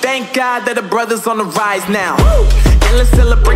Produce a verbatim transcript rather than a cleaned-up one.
thank God that the brothers on the rise now. Endless celebration.